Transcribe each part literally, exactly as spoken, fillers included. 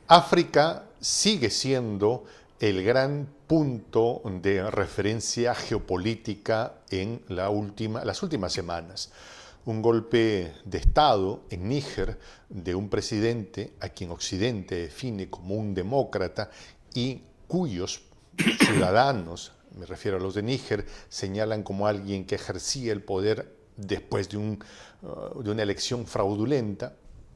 África sigue siendo el gran punto de referencia geopolítica en la última, las últimas semanas. Un golpe de Estado en Níger de un presidente a quien Occidente define como un demócrata y cuyos ciudadanos, me refiero a los de Níger, señalan como alguien que ejercía el poder después de, un, uh, de una elección fraudulenta.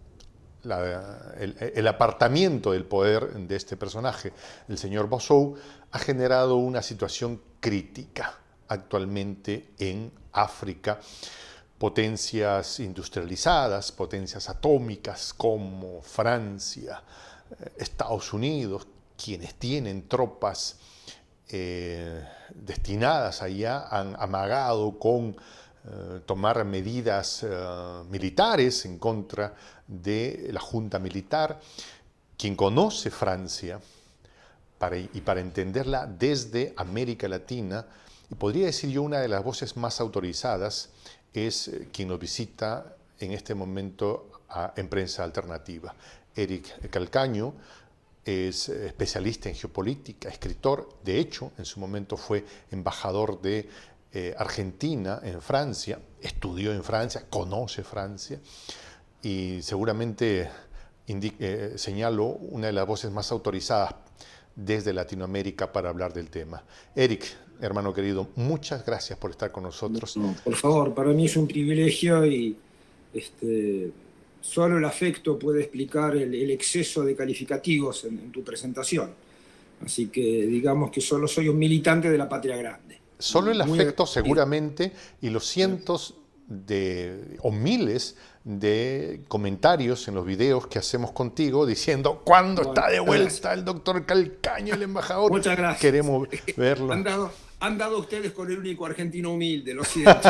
La, el, el apartamiento del poder de este personaje, el señor Bozou, ha generado una situación crítica actualmente en África. Potencias industrializadas, potencias atómicas como Francia, Estados Unidos, quienes tienen tropas eh, destinadas allá, han amagado con eh, tomar medidas eh, militares en contra de la junta militar. Quien conoce Francia, para, y para entenderla desde América Latina, y podría decir yo una de las voces más autorizadas, es quien nos visita en este momento a, en Prensa Alternativa. Eric Calcaño es especialista en geopolítica, escritor, de hecho, en su momento fue embajador de eh, Argentina en Francia, estudió en Francia, conoce Francia, y seguramente eh, señalo una de las voces más autorizadas desde Latinoamérica para hablar del tema. Eric, hermano querido, muchas gracias por estar con nosotros. No, por favor, para mí es un privilegio y este, solo el afecto puede explicar el, el exceso de calificativos en, en tu presentación. Así que digamos que solo soy un militante de la patria grande. Solo el afecto, seguramente, y los cientos de, o miles de comentarios en los videos que hacemos contigo diciendo ¿cuándo está de vuelta el doctor Calcaño, el embajador? Muchas gracias. Queremos verlo. Han dado, han dado ustedes con el único argentino humilde, lo siento.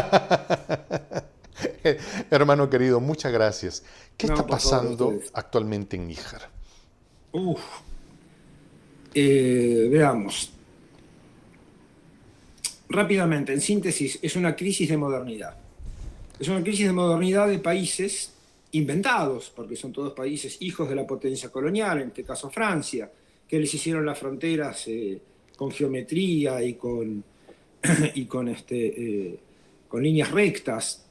Hermano querido, muchas gracias. ¿Qué no, está pasando favor, actualmente en Níger? Uf. Eh, veamos. Rápidamente, en síntesis, es una crisis de modernidad. Es una crisis de modernidad de países inventados, porque son todos países hijos de la potencia colonial, en este caso Francia, que les hicieron las fronteras eh, con geometría y con, y con, este, eh, con líneas rectas.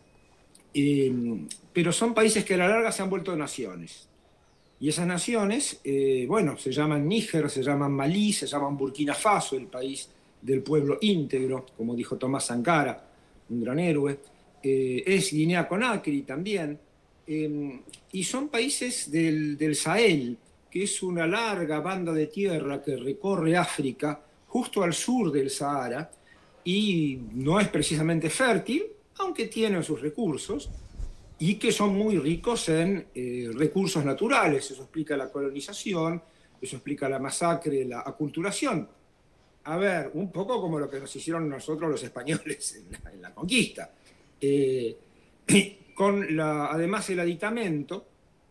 Eh, pero son países que a la larga se han vuelto naciones. Y esas naciones, eh, bueno, se llaman Níger, se llaman Malí, se llaman Burkina Faso, el país del pueblo íntegro, como dijo Tomás Sankara, un gran héroe. Eh, es Guinea-Conakry también, eh, y son países del, del Sahel, que es una larga banda de tierra que recorre África, justo al sur del Sahara, y no es precisamente fértil, aunque tiene sus recursos, y que son muy ricos en eh, recursos naturales. Eso explica la colonización, eso explica la masacre, la aculturación. A ver, un poco como lo que nos hicieron nosotros los españoles en la, en la conquista. Eh, con la, además el aditamento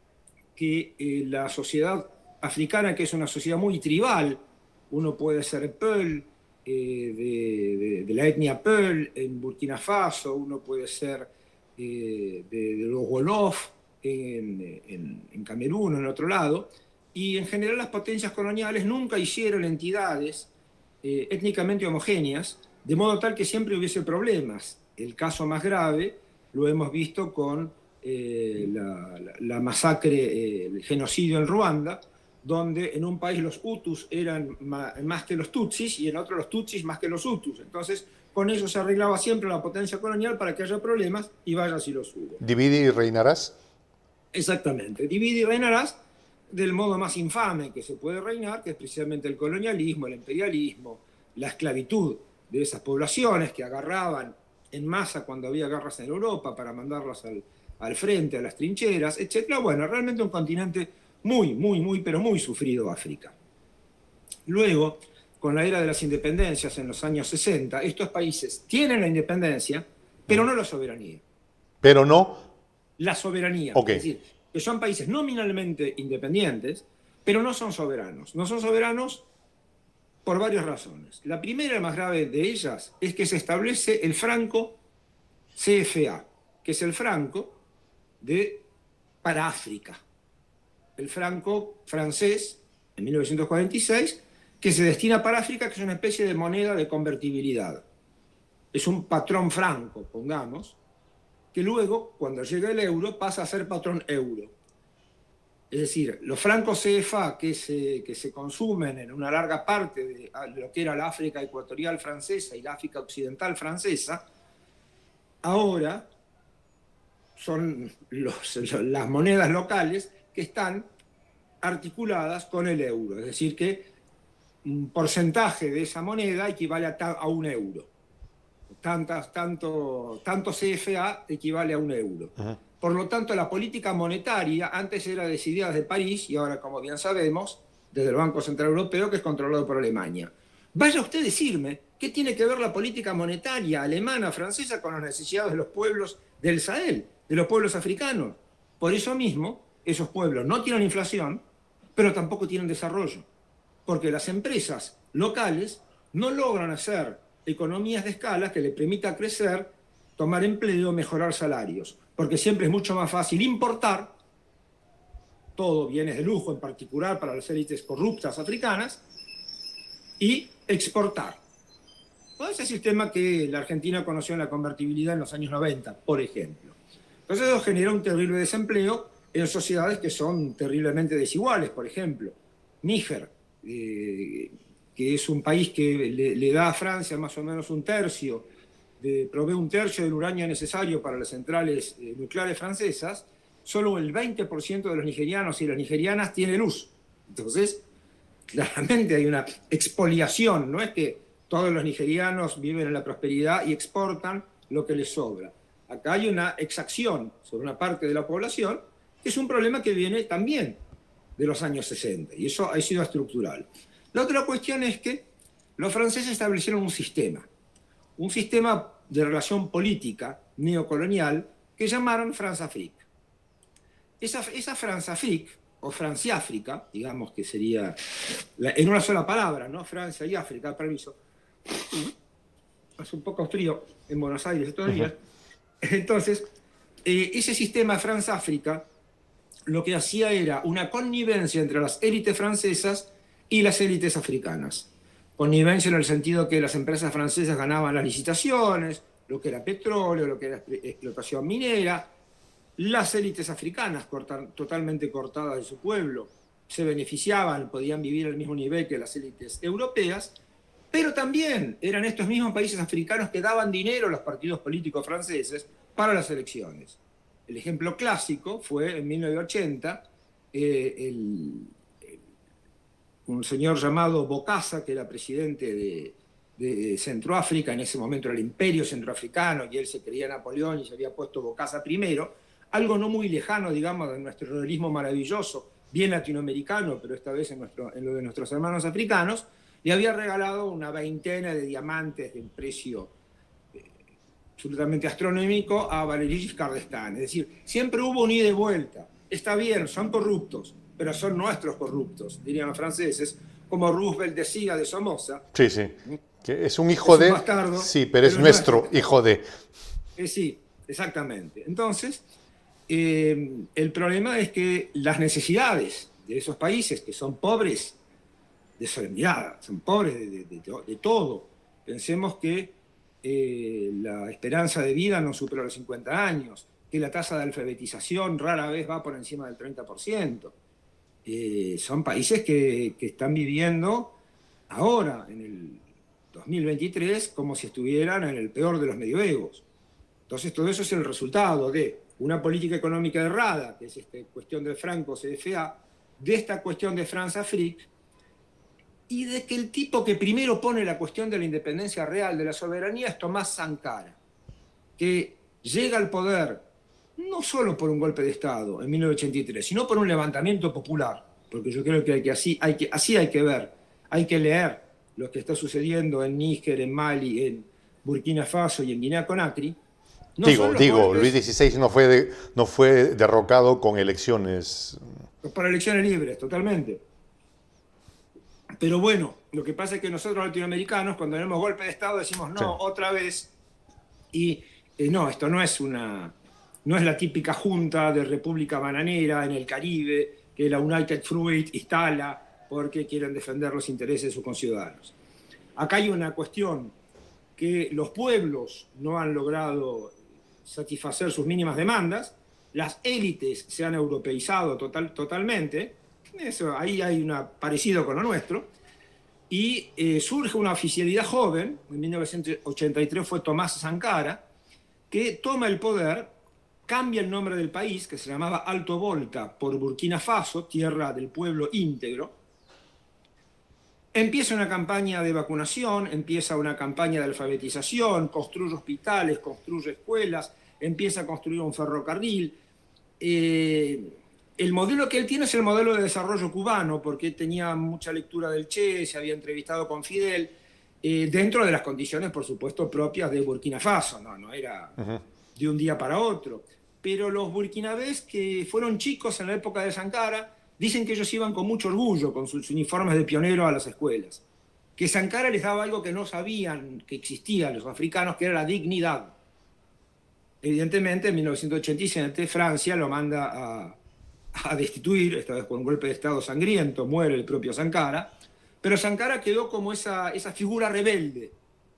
que eh, la sociedad africana, que es una sociedad muy tribal, uno puede ser Peul, eh, de, de, de la etnia Peul en Burkina Faso, uno puede ser eh, de, de los Wolof en, en, en Camerún, en otro lado, y en general las potencias coloniales nunca hicieron entidades eh, étnicamente homogéneas, de modo tal que siempre hubiese problemas. El caso más grave lo hemos visto con eh, la, la, la masacre, eh, el genocidio en Ruanda, donde en un país los Hutus eran ma, más que los Tutsis y en otro los Tutsis más que los Hutus. Entonces, con eso se arreglaba siempre la potencia colonial para que haya problemas y vaya si los hubo. ¿Divide y reinarás? Exactamente. Divide y reinarás del modo más infame que se puede reinar, que es precisamente el colonialismo, el imperialismo, la esclavitud de esas poblaciones que agarraban en masa cuando había guerras en Europa para mandarlas al, al frente, a las trincheras, etcétera. Bueno, realmente un continente muy, muy, muy, pero muy sufrido, África. Luego, con la era de las independencias en los años sesenta, estos países tienen la independencia, pero no la soberanía. ¿Pero no? La soberanía. Okay. Es decir, que son países nominalmente independientes, pero no son soberanos. No son soberanos por varias razones. La primera y más grave de ellas es que se establece el franco C F A, que es el franco de, para África. El franco francés en mil novecientos cuarenta y seis, que se destina para África, que es una especie de moneda de convertibilidad. Es un patrón franco, pongamos, que luego, cuando llega el euro, pasa a ser patrón euro. Es decir, los francos C F A que se, que se consumen en una larga parte de lo que era la África ecuatorial francesa y la África occidental francesa, ahora son los, las monedas locales que están articuladas con el euro. Es decir, que un porcentaje de esa moneda equivale a, a un euro. Tantas, tanto, tanto C F A equivale a un euro. Ajá. Por lo tanto, la política monetaria antes era decidida desde París y ahora, como bien sabemos, desde el Banco Central Europeo, que es controlado por Alemania. Vaya usted a decirme qué tiene que ver la política monetaria alemana, francesa, con las necesidades de los pueblos del Sahel, de los pueblos africanos. Por eso mismo, esos pueblos no tienen inflación, pero tampoco tienen desarrollo, porque las empresas locales no logran hacer economías de escala que le permita crecer, tomar empleo, mejorar salarios, porque siempre es mucho más fácil importar todo, bienes de lujo en particular para las élites corruptas africanas, y exportar. Todo ese sistema que la Argentina conoció en la convertibilidad en los años noventa, por ejemplo. Entonces eso genera un terrible desempleo en sociedades que son terriblemente desiguales. Por ejemplo, Níger, eh, que es un país que le, le da a Francia más o menos un tercio, de, provee un tercio del uranio necesario para las centrales eh, nucleares francesas, solo el veinte por ciento de los nigerianos y las nigerianas tiene luz. Entonces, claramente hay una expoliación, no es que todos los nigerianos viven en la prosperidad y exportan lo que les sobra. Acá hay una exacción sobre una parte de la población, que es un problema que viene también de los años sesenta, y eso ha sido estructural. La otra cuestión es que los franceses establecieron un sistema, un sistema de relación política neocolonial que llamaron France-Afrique. Esa, esa France-Afrique, o Francia-África, digamos que sería la, en una sola palabra, ¿no? Francia y África, permiso. Hace un poco frío en Buenos Aires estos días. Entonces, eh, ese sistema France-África lo que hacía era una connivencia entre las élites francesas y las élites africanas. Connivencia en el sentido que las empresas francesas ganaban las licitaciones, lo que era petróleo, lo que era explotación minera. Las élites africanas, cortan, totalmente cortadas de su pueblo, se beneficiaban, podían vivir al mismo nivel que las élites europeas, pero también eran estos mismos países africanos que daban dinero a los partidos políticos franceses para las elecciones. El ejemplo clásico fue en mil novecientos ochenta, eh, el, el, un señor llamado Bokassa, que era presidente de, de Centroáfrica, en ese momento era el Imperio Centroafricano, y él se creía Napoleón y se había puesto Bokassa primero, algo no muy lejano, digamos, de nuestro realismo maravilloso, bien latinoamericano, pero esta vez en, nuestro, en lo de nuestros hermanos africanos, le había regalado una veintena de diamantes de un precio eh, absolutamente astronómico a Valéry Giscard d'Estaing. Es decir, siempre hubo un ida y vuelta. Está bien, son corruptos, pero son nuestros corruptos, dirían los franceses, como Roosevelt decía de Somoza. Sí, sí, que es un hijo es de... Un bastardo, sí, pero es pero nuestro, nuestro hijo de... Eh, sí, exactamente. Entonces... Eh, el problema es que las necesidades de esos países que son pobres de solemnidad, son pobres de, de, de, de todo. Pensemos que eh, la esperanza de vida no supera los cincuenta años, que la tasa de alfabetización rara vez va por encima del treinta por ciento. Eh, son países que, que están viviendo ahora, en el dos mil veintitrés, como si estuvieran en el peor de los medioevos. Entonces todo eso es el resultado de una política económica errada, que es esta cuestión del franco C F A, de esta cuestión de France-Afrique, y de que el tipo que primero pone la cuestión de la independencia real, de la soberanía, es Tomás Sankara, que llega al poder no solo por un golpe de Estado en mil novecientos ochenta y tres, sino por un levantamiento popular, porque yo creo que, hay que, así, hay que así hay que ver, hay que leer lo que está sucediendo en Níger, en Mali, en Burkina Faso y en Guinea-Conakry. No digo, digo golpes, Luis dieciséis no fue, de, no fue derrocado con elecciones. Por elecciones libres, totalmente. Pero bueno, lo que pasa es que nosotros latinoamericanos, cuando tenemos golpe de Estado, decimos no, sí. otra vez. Y eh, no, esto no es una, no es la típica junta de República Bananera en el Caribe, que la United Fruit instala porque quieren defender los intereses de sus conciudadanos. Acá hay una cuestión que los pueblos no han logrado satisfacer sus mínimas demandas, las élites se han europeizado total, totalmente, eso, ahí hay un parecido con lo nuestro, y eh, surge una oficialidad joven, en mil novecientos ochenta y tres fue Tomás Sankara, que toma el poder, cambia el nombre del país, que se llamaba Alto Volta, por Burkina Faso, tierra del pueblo íntegro. Empieza una campaña de vacunación, empieza una campaña de alfabetización, construye hospitales, construye escuelas, empieza a construir un ferrocarril. Eh, el modelo que él tiene es el modelo de desarrollo cubano, porque tenía mucha lectura del Che, se había entrevistado con Fidel, eh, dentro de las condiciones, por supuesto, propias de Burkina Faso, no, no era uh-huh. de un día para otro. Pero los burkinabés que fueron chicos en la época de Sankara, dicen que ellos iban con mucho orgullo, con sus uniformes de pionero a las escuelas. Que Sankara les daba algo que no sabían que existía a los africanos, que era la dignidad. Evidentemente, en mil novecientos ochenta y siete, Francia lo manda a, a destituir, esta vez con un golpe de Estado sangriento, muere el propio Sankara, pero Sankara quedó como esa, esa figura rebelde,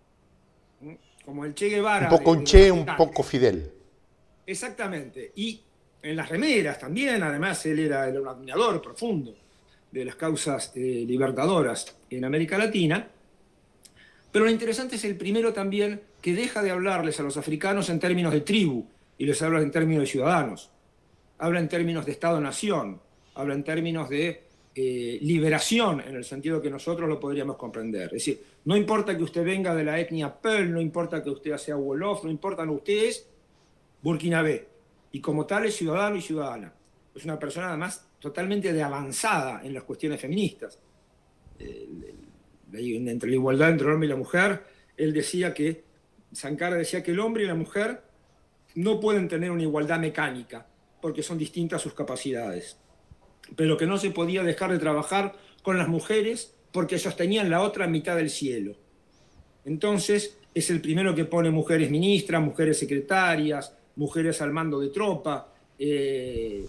como el Che Guevara. Un poco un Che, un poco Fidel. Exactamente, y en las remeras también, además él era, era un admirador profundo de las causas eh, libertadoras en América Latina, pero lo interesante es el primero también que deja de hablarles a los africanos en términos de tribu y les habla en términos de ciudadanos, habla en términos de Estado-nación, habla en términos de eh, liberación en el sentido que nosotros lo podríamos comprender. Es decir, no importa que usted venga de la etnia Peul, no importa que usted sea Wolof, no importa, no, usted es burkinabé y como tal es ciudadano y ciudadana. Es una persona además totalmente de avanzada en las cuestiones feministas. Eh, entre la igualdad entre el hombre y la mujer, él decía que, Sankara decía que el hombre y la mujer no pueden tener una igualdad mecánica, porque son distintas sus capacidades. Pero que no se podía dejar de trabajar con las mujeres porque sostenían la otra mitad del cielo. Entonces, es el primero que pone mujeres ministras, mujeres secretarias, mujeres al mando de tropa, eh,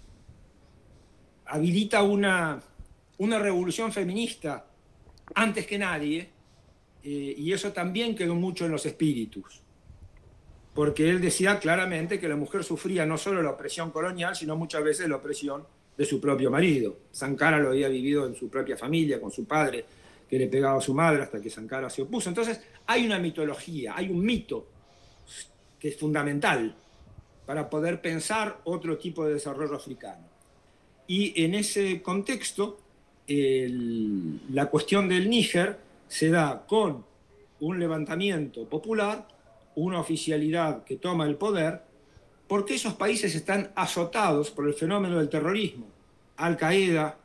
habilita una, una revolución feminista antes que nadie, eh, y eso también quedó mucho en los espíritus, porque él decía claramente que la mujer sufría no solo la opresión colonial, sino muchas veces la opresión de su propio marido. Sankara lo había vivido en su propia familia, con su padre, que le pegaba a su madre hasta que Sankara se opuso. Entonces hay una mitología, hay un mito que es fundamental para poder pensar otro tipo de desarrollo africano. Y en ese contexto, el, la cuestión del Níger se da con un levantamiento popular, una oficialidad que toma el poder, porque esos países están azotados por el fenómeno del terrorismo. Al-Qaeda,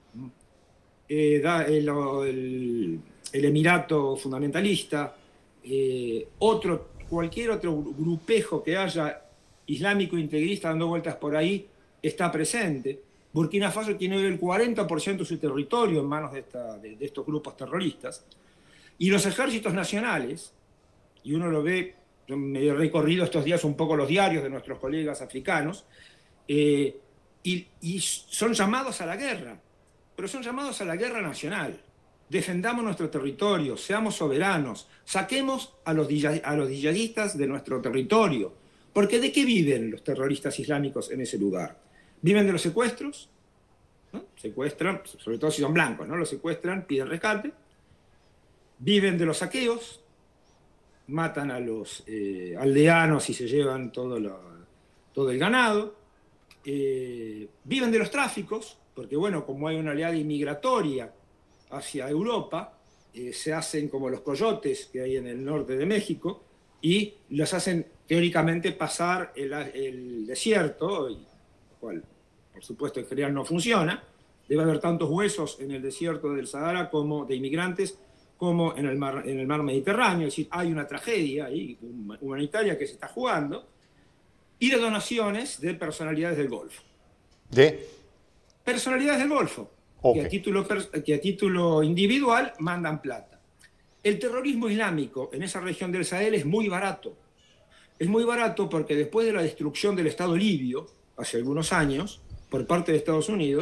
eh, el, el, el Emirato fundamentalista, eh, otro, cualquier otro grupejo que haya islámico integrista dando vueltas por ahí está presente. Burkina Faso tiene hoy el cuarenta por ciento de su territorio en manos de, esta, de, de estos grupos terroristas. Y los ejércitos nacionales, y uno lo ve, yo me he recorrido estos días un poco los diarios de nuestros colegas africanos, eh, y, y son llamados a la guerra, pero son llamados a la guerra nacional. Defendamos nuestro territorio, seamos soberanos, saquemos a los, a los yihadistas de nuestro territorio. Porque ¿de qué viven los terroristas islámicos en ese lugar? Viven de los secuestros, ¿no? Secuestran, sobre todo si son blancos, ¿no? Los secuestran, piden rescate. Viven de los saqueos, matan a los eh, aldeanos y se llevan todo, lo, todo el ganado. Eh, viven de los tráficos, porque bueno, como hay una oleada inmigratoria hacia Europa, eh, se hacen como los coyotes que hay en el norte de México y los hacen teóricamente pasar el, el desierto, y, lo cual por supuesto en general no funciona. Debe haber tantos huesos en el desierto del Sahara como de inmigrantes como en el mar, en el mar Mediterráneo. Es decir, hay una tragedia ahí, humanitaria que se está jugando, y de donaciones de personalidades del Golfo. ¿De? Personalidades del Golfo, okay. que, a título, que a título individual mandan plata. El terrorismo islámico en esa región del Sahel es muy barato. Es muy barato porque después de la destrucción del Estado libio, hace algunos años, por parte de Estados Unidos,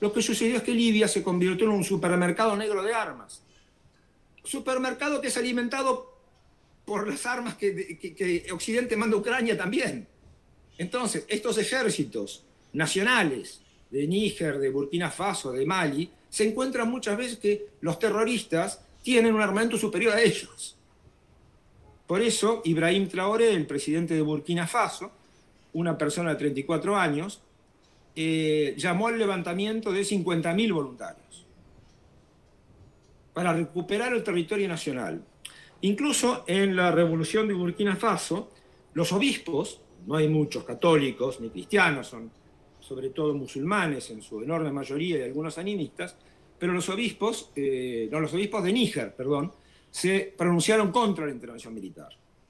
Lo que sucedió es que Libia se convirtió en un supermercado negro de armas. Supermercado que es alimentado por las armas que, que, que Occidente manda a Ucrania también. Entonces, estos ejércitos nacionales de Níger, de Burkina Faso, de Mali, se encuentran muchas veces que los terroristas tienen un armamento superior a ellos. Por eso, Ibrahim Traoré, el presidente de Burkina Faso, una persona de treinta y cuatro años, eh, llamó al levantamiento de cincuenta mil voluntarios para recuperar el territorio nacional. Incluso en la revolución de Burkina Faso, los obispos, no hay muchos católicos ni cristianos, son sobre todo musulmanes en su enorme mayoría y algunos animistas, pero los obispos, eh, no, los obispos de Níger, perdón, se pronunciaron contra la intervención militar.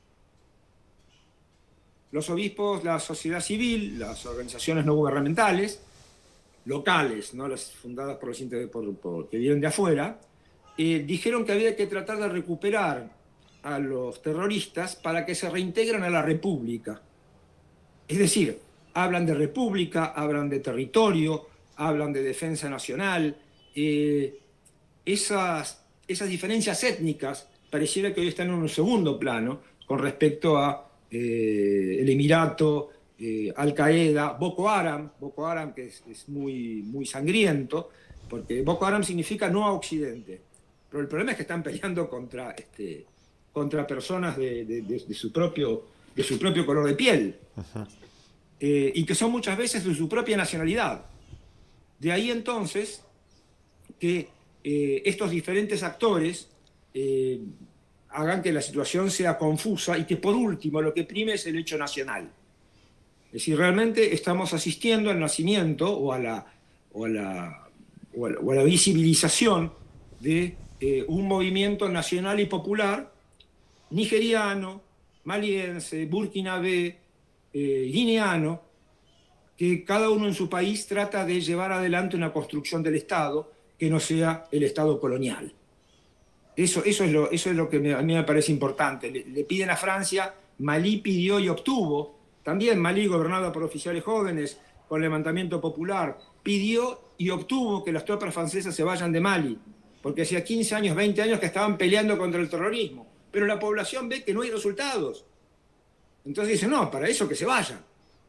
Los obispos, la sociedad civil, las organizaciones no gubernamentales, locales, no las fundadas por los por, por, que vienen de afuera, eh, dijeron que había que tratar de recuperar a los terroristas para que se reintegren a la república. Es decir, hablan de república, hablan de territorio, hablan de defensa nacional. Eh, esas, esas diferencias étnicas pareciera que hoy están en un segundo plano con respecto a eh, el Emirato, eh, Al-Qaeda, Boko Haram, Boko Haram que es, es muy, muy sangriento, porque Boko Haram significa no a Occidente. Pero el problema es que están peleando contra, este, contra personas de, de, de, de, su propio, de su propio color de piel. Uh-huh. eh, y que son muchas veces de su propia nacionalidad. De ahí entonces que eh, estos diferentes actores eh, hagan que la situación sea confusa y que por último lo que prime es el hecho nacional. Es decir, realmente estamos asistiendo al nacimiento o a la, o a la, o a la, o a la visibilización de eh, un movimiento nacional y popular nigeriano, maliense, burkinabé, eh, guineano, que cada uno en su país trata de llevar adelante una construcción del Estado que no sea el Estado colonial. Eso, eso, es, lo, eso es lo que me, a mí me parece importante. Le, le piden a Francia, Malí pidió y obtuvo, también Malí gobernado por oficiales jóvenes, con levantamiento popular, pidió y obtuvo que las tropas francesas se vayan de Mali, porque hacía quince años, veinte años que estaban peleando contra el terrorismo, pero la población ve que no hay resultados. Entonces dice, no, para eso que se vayan.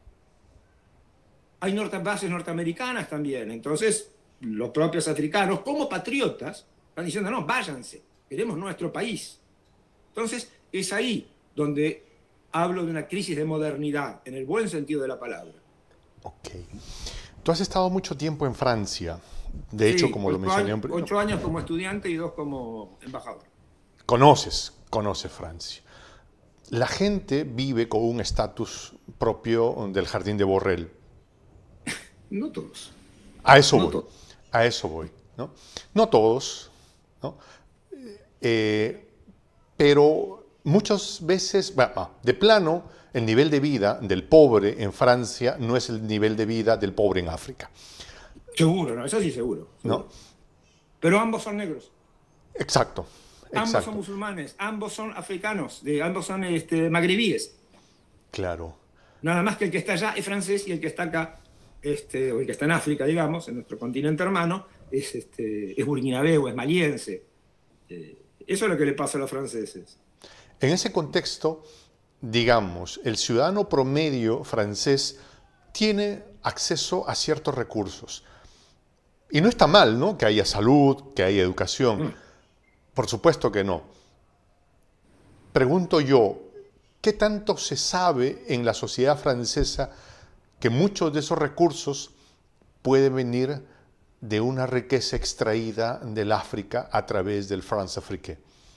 Hay norte, bases norteamericanas también, entonces los propios africanos, como patriotas, están diciendo, no, váyanse, queremos nuestro país. Entonces es ahí donde hablo de una crisis de modernidad, en el buen sentido de la palabra. Ok. Tú has estado mucho tiempo en Francia, de sí, hecho, como lo mencioné... Años, ocho años como estudiante y dos como embajador. Conoces, conoces Francia. La gente vive con un estatus propio del Jardín de Borrell. No todos. A eso no voy, todos. a eso voy. No, no todos, ¿no? Eh, pero muchas veces, bueno, de plano, el nivel de vida del pobre en Francia no es el nivel de vida del pobre en África. Seguro, ¿no? Eso sí, seguro. seguro. ¿No? Pero ambos son negros. Exacto. Ambos exacto. son musulmanes, ambos son africanos, de, ambos son este, magrebíes. Claro. Nada más que el que está allá es francés y el que está acá, este, o el que está en África, digamos, en nuestro continente hermano, es, este, es burkinabé o es maliense. Eh, eso es lo que le pasa a los franceses. En ese contexto, digamos, el ciudadano promedio francés tiene acceso a ciertos recursos. Y no está mal, ¿no?, que haya salud, que haya educación. Mm. Por supuesto que no. Pregunto yo, ¿qué tanto se sabe en la sociedad francesa que muchos de esos recursos pueden venir de una riqueza extraída del África a través del France-Afrique?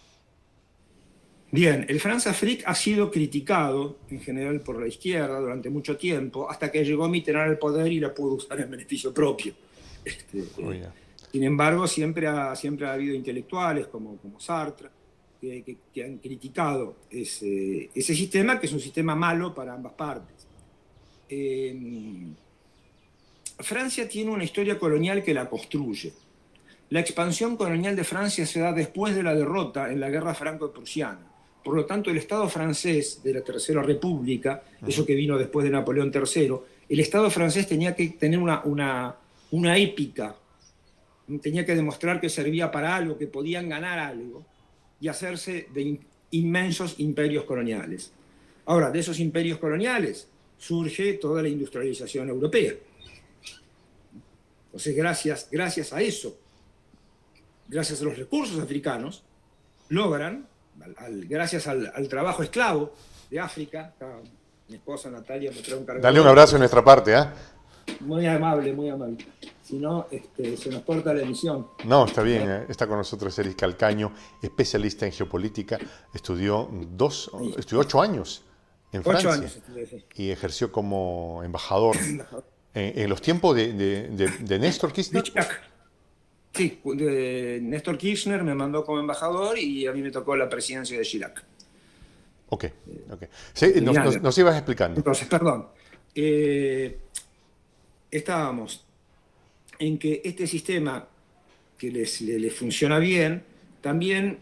Bien, el France-Afrique ha sido criticado en general por la izquierda durante mucho tiempo, hasta que llegó Mitterrand al poder y la pudo usar en beneficio propio. Este, oh, yeah. Sin embargo, siempre ha, siempre ha habido intelectuales como, como Sartre que, que, que han criticado ese, ese sistema, que es un sistema malo para ambas partes. Eh, Francia tiene una historia colonial que la construye. La expansión colonial de Francia se da después de la derrota en la guerra franco-prusiana. Por lo tanto, el Estado francés de la Tercera República, eso que vino después de Napoleón tercero, el Estado francés tenía que tener una, una, una épica tenía que demostrar que servía para algo, que podían ganar algo y hacerse de in, inmensos imperios coloniales. Ahora, de esos imperios coloniales surge toda la industrialización europea. Entonces, gracias, gracias a eso, gracias a los recursos africanos, logran, al, al, gracias al, al trabajo esclavo de África, acá mi esposa Natalia me trae un cargador. Dale un abrazo de nuestra parte, ¿eh? Muy amable, muy amable. Si no, este, se nos corta la emisión. No, está bien. ¿eh? Está con nosotros Eric Calcaño, especialista en geopolítica. Estudió, dos, sí. estudió ocho años en Francia. Ocho años estudié, sí. Y ejerció como embajador. en, en los tiempos de, de, de, de Néstor Kirchner. Sí, de Néstor Kirchner me mandó como embajador y a mí me tocó la presidencia de Chirac. Ok, ok. Sí, nos, nos, nos ibas explicando. Entonces, perdón. Eh, estábamos en que este sistema que les, les, les funciona bien, también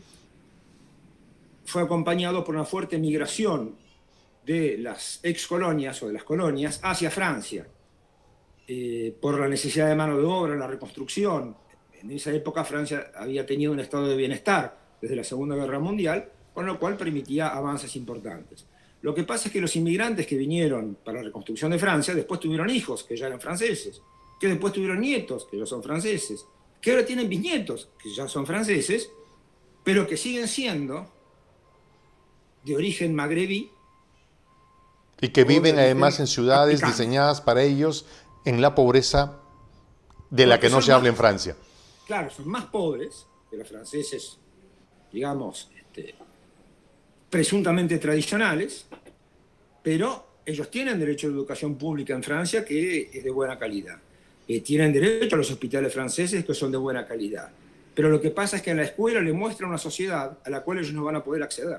fue acompañado por una fuerte migración de las ex colonias o de las colonias hacia Francia, eh, por la necesidad de mano de obra, la reconstrucción. En esa época Francia había tenido un estado de bienestar desde la Segunda Guerra Mundial, con lo cual permitía avances importantes. Lo que pasa es que los inmigrantes que vinieron para la reconstrucción de Francia después tuvieron hijos que ya eran franceses, que después tuvieron nietos que ya son franceses, que ahora tienen bisnietos que ya son franceses, pero que siguen siendo de origen magrebí. Y que viven además en ciudades africano. diseñadas para ellos en la pobreza de la que no se habla en Francia. Claro, son más pobres que los franceses, digamos, este, presuntamente tradicionales, pero ellos tienen derecho a la educación pública en Francia que es de buena calidad. Eh, tienen derecho a los hospitales franceses que son de buena calidad. Pero lo que pasa es que en la escuela le muestra una sociedad a la cual ellos no van a poder acceder.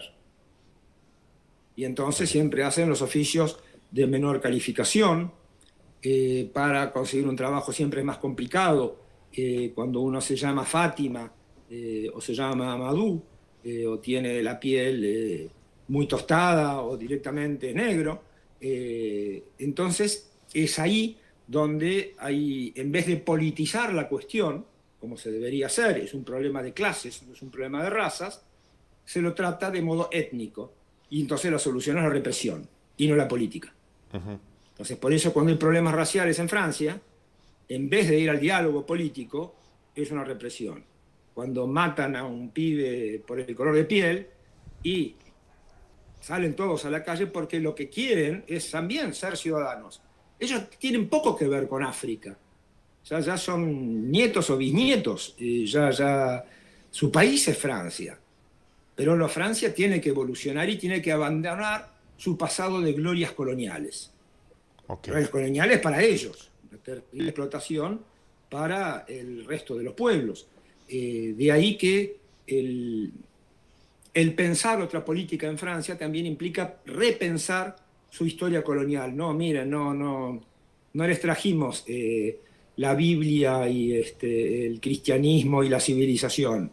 Y entonces siempre hacen los oficios de menor calificación. Eh, para conseguir un trabajo siempre es más complicado. Eh, cuando uno se llama Fátima eh, o se llama Amadou, eh, o tiene la piel eh, muy tostada o directamente negro, eh, entonces es ahí donde hay, en vez de politizar la cuestión, como se debería hacer, es un problema de clases, no es un problema de razas, se lo trata de modo étnico, y entonces la solución es la represión, y no la política. Uh-huh. Entonces, por eso cuando hay problemas raciales en Francia, en vez de ir al diálogo político, es una represión. Cuando matan a un pibe por el color de piel y salen todos a la calle porque lo que quieren es también ser ciudadanos. Ellos tienen poco que ver con África. Ya, ya son nietos o bisnietos. Y ya, ya, su país es Francia. Pero la Francia tiene que evolucionar y tiene que abandonar su pasado de glorias coloniales. Okay. Glorias coloniales para ellos. Una terrible explotación para el resto de los pueblos. Eh, de ahí que el, el pensar otra política en Francia también implica repensar su historia colonial. No, miren, no, no, no les trajimos eh, la Biblia y este, el cristianismo y la civilización.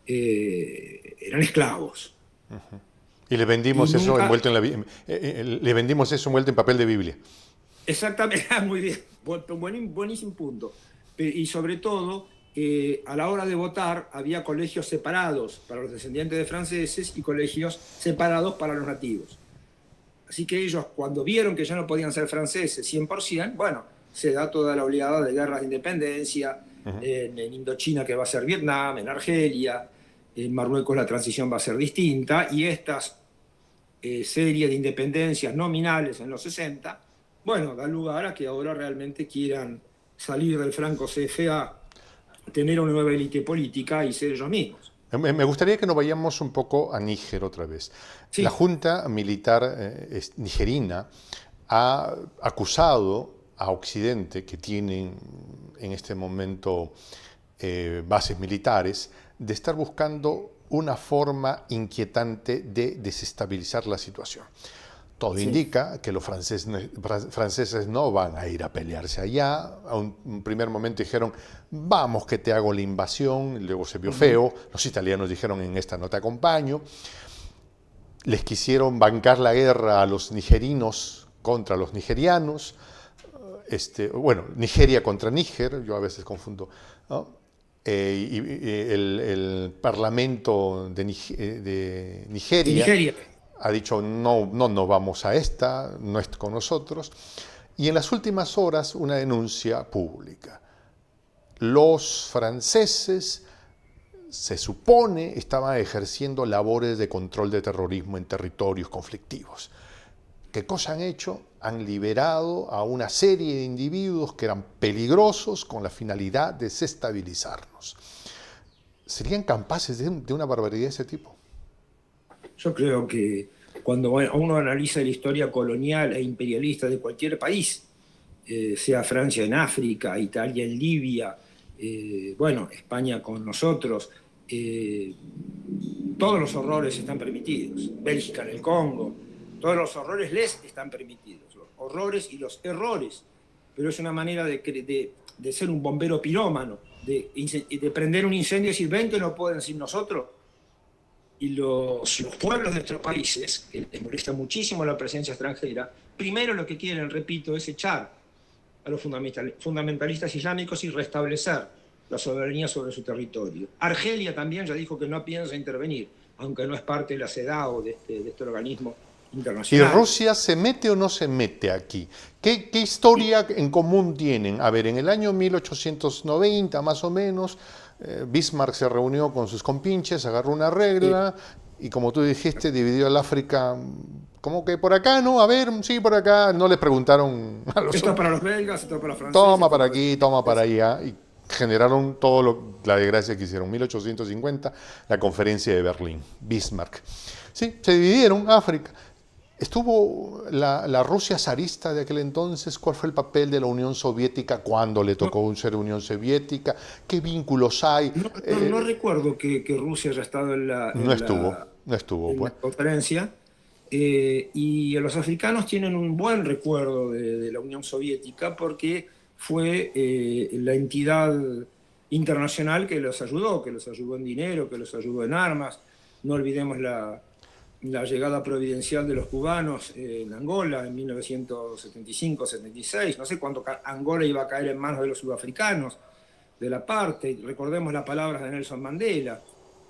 Eh, eran esclavos. Uh-huh. Y le vendimos y eso nunca... envuelto en la eh, eh, le vendimos eso envuelto en papel de Biblia. Exactamente, muy bien, buen, buenísimo punto. Y sobre todo, eh, a la hora de votar había colegios separados para los descendientes de franceses y colegios separados para los nativos. Así que ellos, cuando vieron que ya no podían ser franceses cien por ciento, bueno, se da toda la oleada de guerras de independencia, uh-huh. en, en Indochina que va a ser Vietnam, en Argelia, en Marruecos la transición va a ser distinta, y estas eh, series de independencias nominales en los sesenta, bueno, da lugar a que ahora realmente quieran salir del franco C F A, tener una nueva élite política y ser ellos mismos. Me gustaría que nos vayamos un poco a Níger otra vez. Sí. La Junta Militar eh, nigerina ha acusado a Occidente, que tiene en este momento eh, bases militares, de estar buscando una forma inquietante de desestabilizar la situación. Todo sí. indica que los franceses, franceses no van a ir a pelearse allá. A un, un primer momento dijeron, vamos que te hago la invasión, luego se vio uh-huh. feo. Los italianos dijeron, en esta no te acompaño. Les quisieron bancar la guerra a los nigerinos contra los nigerianos. Este, bueno, Nigeria contra Níger, yo a veces confundo, ¿no? eh, y, y el, el Parlamento de, Nig de Nigeria, Nigeria ha dicho no, no nos vamos a esta, no es con nosotros. Y en las últimas horas una denuncia pública. Los franceses, se supone, estaban ejerciendo labores de control de terrorismo en territorios conflictivos. ¿Qué cosa han hecho? Han liberado a una serie de individuos que eran peligrosos con la finalidad de desestabilizarnos. ¿Serían capaces de, de una barbaridad de ese tipo? Yo creo que cuando uno analiza la historia colonial e imperialista de cualquier país, eh, sea Francia en África, Italia en Libia, eh, bueno, España con nosotros, eh, todos los horrores están permitidos. Bélgica en el Congo, todos los horrores les están permitidos, los horrores y los errores, pero es una manera de, de, de ser un bombero pirómano, de, de prender un incendio y decir, ven que no pueden sin nosotros. Y los, los pueblos de nuestros países, que les molesta muchísimo la presencia extranjera, primero lo que quieren, repito, es echar a los fundamentalistas islámicos y restablecer la soberanía sobre su territorio. Argelia también ya dijo que no piensa intervenir, aunque no es parte de la CEDAW, de este, de este organismo internacional. ¿Y Rusia se mete o no se mete aquí? ¿Qué, qué historia en común tienen? A ver, en el año mil ochocientos noventa, más o menos, eh, Bismarck se reunió con sus compinches, agarró una regla sí. y, como tú dijiste, dividió el África, como que por acá, ¿no? A ver, sí, por acá. No les preguntaron a los... Esto es para los belgas, esto es para los franceses. Toma para aquí, toma para allá. Y generaron todo lo, la desgracia que hicieron. mil ochocientos cincuenta, la conferencia de Berlín, Bismarck. Sí, se dividieron África. ¿Estuvo la, la Rusia zarista de aquel entonces? ¿Cuál fue el papel de la Unión Soviética cuando le tocó no. ser Unión Soviética? ¿Qué vínculos hay? No, no, eh, no recuerdo que, que Rusia haya estado en la, en no estuvo, la, no estuvo, en pues. la conferencia. Eh, y los africanos tienen un buen recuerdo de, de la Unión Soviética porque fue eh, la entidad internacional que los ayudó, que los ayudó en dinero, que los ayudó en armas. No olvidemos la... la llegada providencial de los cubanos en Angola en mil novecientos setenta y cinco setenta y seis, no sé cuándo Angola iba a caer en manos de los sudafricanos, de la parte, recordemos las palabras de Nelson Mandela,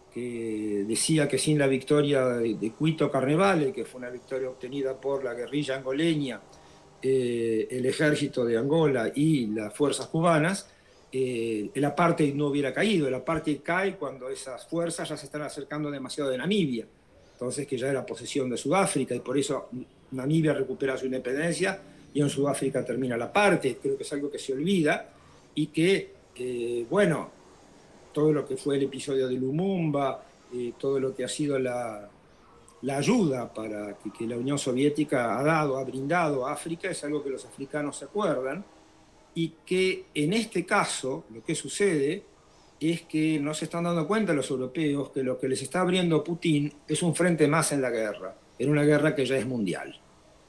que decía que sin la victoria de, de Cuito Carnevale, que fue una victoria obtenida por la guerrilla angoleña, eh, el ejército de Angola y las fuerzas cubanas, eh, el apartheid no hubiera caído. El apartheid cae cuando esas fuerzas ya se están acercando demasiado de Namibia, entonces que ya era posesión de Sudáfrica, y por eso Namibia recupera su independencia y en Sudáfrica termina la parte. Creo que es algo que se olvida y que, eh, bueno, todo lo que fue el episodio de Lumumba, eh, todo lo que ha sido la, la ayuda para que, que la Unión Soviética ha dado, ha brindado a África, es algo que los africanos se acuerdan, y que en este caso lo que sucede es que no se están dando cuenta los europeos que lo que les está abriendo Putin es un frente más en la guerra, en una guerra que ya es mundial.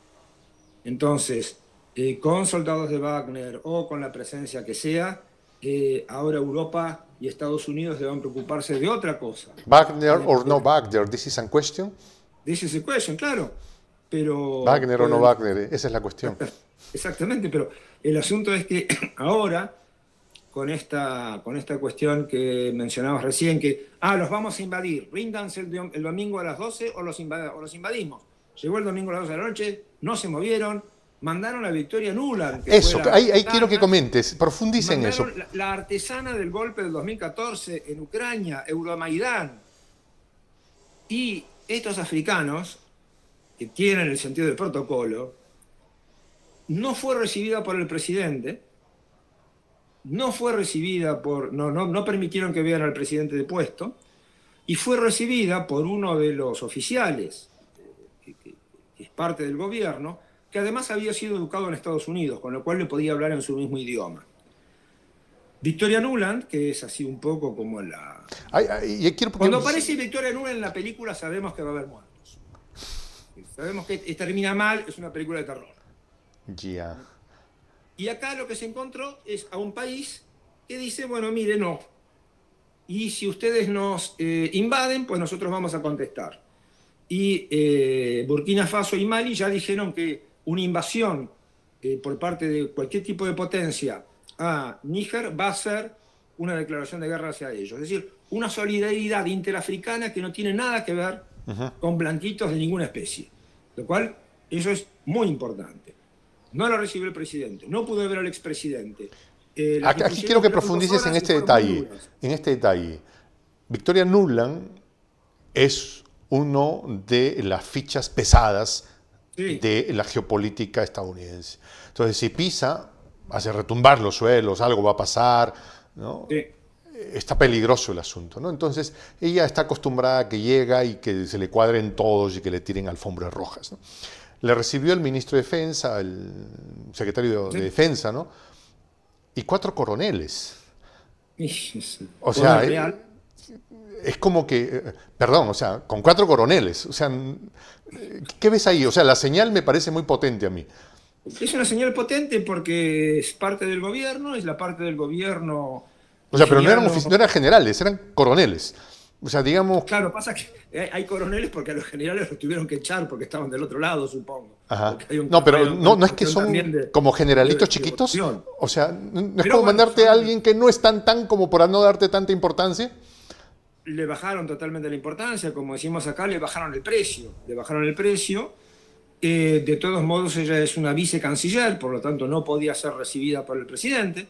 Entonces, eh, con soldados de Wagner o con la presencia que sea, eh, ahora Europa y Estados Unidos deben preocuparse de otra cosa. Wagner or no Wagner, this is a question. This is a question, claro. Pero, Wagner pero, o no Wagner, esa es la cuestión. Exactamente, pero el asunto es que ahora, con esta, con esta cuestión que mencionabas recién, que, ah, los vamos a invadir, ríndanse el, el domingo a las doce o los, invad, o los invadimos. Llegó el domingo a las doce de la noche, no se movieron, mandaron la Victoria Nuland. Que eso, fue ahí, ahí quiero que comentes, profundice en eso. La, la artesana del golpe del dos mil catorce en Ucrania, Euromaidán. Y estos africanos, que tienen el sentido del protocolo, no fue recibida por el presidente, no fue recibida por, no, no, no permitieron que vean al presidente de puesto, y fue recibida por uno de los oficiales, que, que, que es parte del gobierno, que además había sido educado en Estados Unidos, con lo cual le podía hablar en su mismo idioma. Victoria Nuland, que es así un poco como la... Ay, ay, quiero... Cuando aparece Victoria Nuland en la película sabemos que va a haber muertos. Sabemos que termina mal, es una película de terror. Ya. Yeah. Y acá lo que se encontró es a un país que dice, bueno, mire, no. Y si ustedes nos eh, invaden, pues nosotros vamos a contestar. Y eh, Burkina Faso y Mali ya dijeron que una invasión eh, por parte de cualquier tipo de potencia a Níger va a ser una declaración de guerra hacia ellos. Es decir, una solidaridad interafricana que no tiene nada que ver uh-huh. con blanquitos de ninguna especie. Lo cual, eso es muy importante. No lo recibió el presidente, no pudo ver al expresidente. Eh, aquí, aquí quiero que profundices en este detalle. En este detalle. Victoria Nuland es uno de las fichas pesadas sí. de la geopolítica estadounidense. Entonces, si pisa, hace retumbar los suelos, algo va a pasar, ¿no? Sí. Está peligroso el asunto, ¿no? Entonces, ella está acostumbrada a que llega y que se le cuadren todos y que le tiren alfombras rojas, ¿no? Le recibió el ministro de Defensa, el secretario sí. de Defensa, ¿no? Y cuatro coroneles. O sea, es, es como que, perdón, o sea, con cuatro coroneles. O sea, ¿qué ves ahí? O sea, la señal me parece muy potente a mí. Es una señal potente porque es parte del gobierno, es la parte del gobierno. O sea, pero no eran, no eran generales, eran coroneles. O sea, digamos... Claro, pasa que hay coroneles porque a los generales los tuvieron que echar porque estaban del otro lado, supongo. Ajá. No, pero no, no es que son de, de, como generalitos de, chiquitos. De o sea, ¿no es pero como bueno, mandarte a alguien que no es tan tan como para no darte tanta importancia? Le bajaron totalmente la importancia, como decimos acá, le bajaron el precio. Le bajaron el precio. Eh, de todos modos, ella es una vicecanciller, por lo tanto no podía ser recibida por el presidente.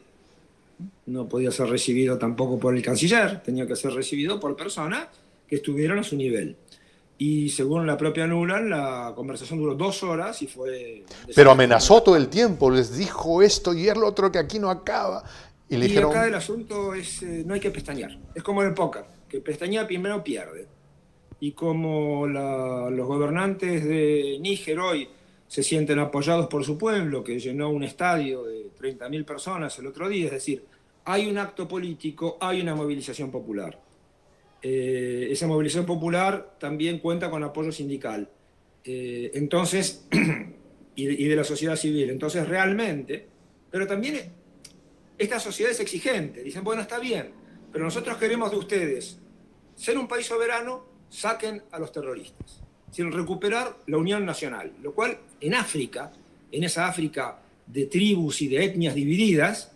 No podía ser recibido tampoco por el canciller, tenía que ser recibido por personas que estuvieron a su nivel. Y según la propia Nuland, la conversación duró dos horas y fue... Pero amenazó todo el tiempo, les dijo esto y el otro que aquí no acaba. Y, le y dijeron... acá el asunto es, eh, no hay que pestañear. Es como en el póker, que pestañea primero pierde. Y como la, los gobernantes de Níger hoy se sienten apoyados por su pueblo, que llenó un estadio de treinta mil personas el otro día, es decir, hay un acto político, hay una movilización popular. Eh, esa movilización popular también cuenta con apoyo sindical. Eh, entonces, y, de, y de la sociedad civil. Entonces, realmente, pero también esta sociedad es exigente. Dicen, bueno, está bien, pero nosotros queremos de ustedes ser un país soberano, saquen a los terroristas. Sin recuperar la unión nacional, lo cual en África, en esa África de tribus y de etnias divididas,